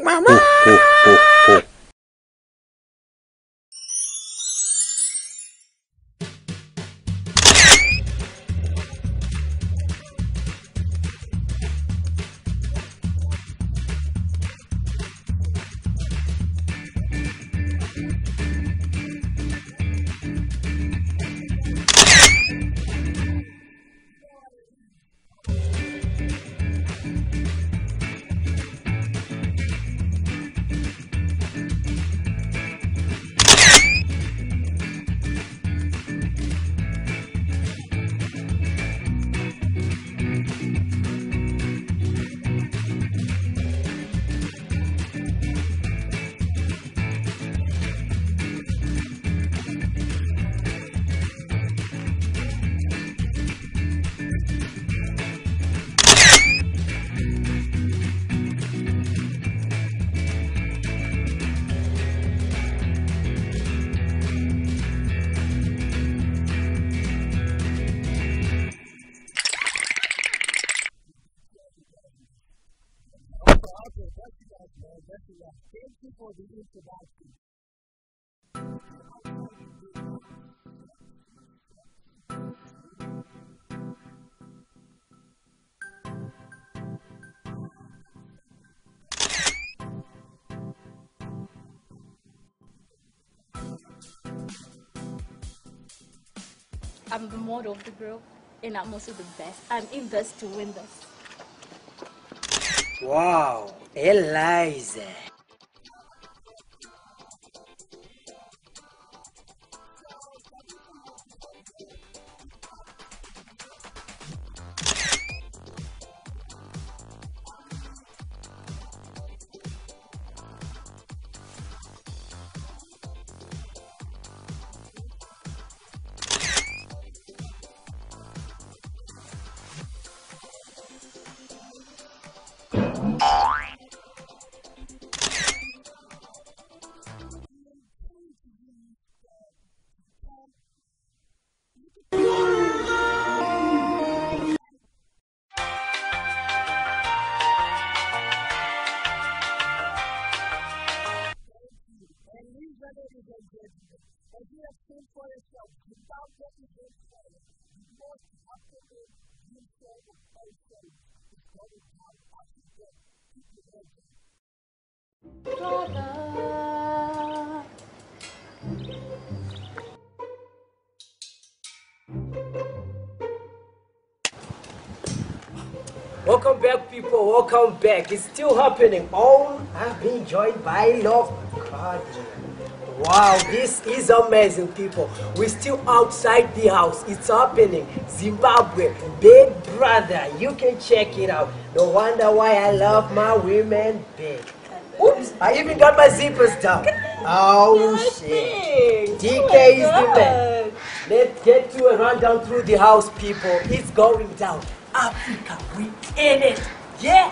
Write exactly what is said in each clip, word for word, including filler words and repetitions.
Ho, ho, ho, ho. Thank you for the introduction. I'm the model of the group, and I'm also the best. I'm in this to win this. Wow, Eliza. As you have seen for yourself, without getting this further, the most absolute useful of all things is going down after death. Keep your head down. Welcome back, people. Welcome back. It's still happening. Oh, I've been joined by Love God. Wow, this is amazing, people. We're still outside the house. It's happening. Zimbabwe, Big Brother. You can check it out. No wonder why I love my women big. Oops, I even got my zippers down. Oh, shit. D K is the man. Let's get to a rundown through the house, people. It's going down. Africa, we in it. Yeah.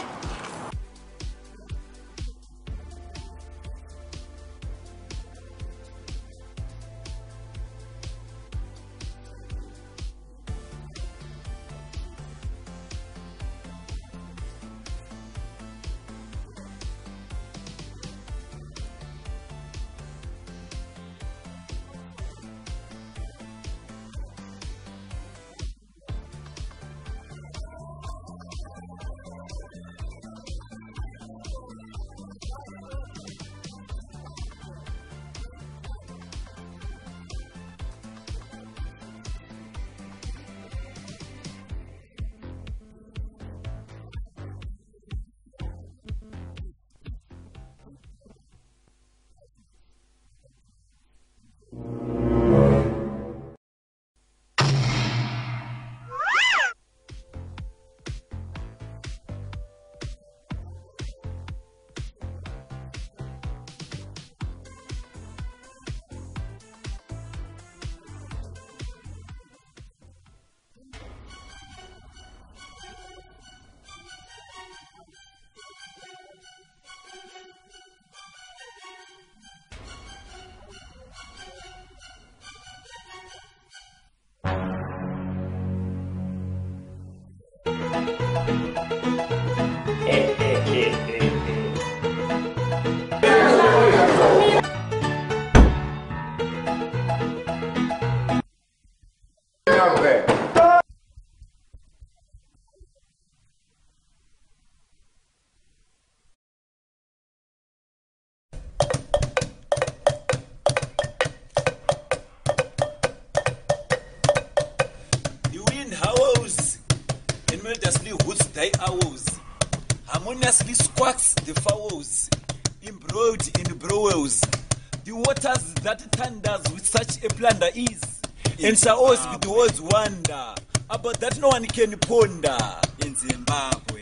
Harmoniously hoots thy owls, harmoniously squawks the fowls, embroidered in browels. The waters that thunders with such a plunder is, and shall always be the world's wonder, about that no one can ponder. In Zimbabwe,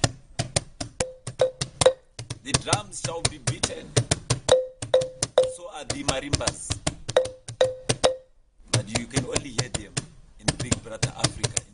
The drums shall be beaten, so are the marimbas, but you can only hear them in Big Brother Africa.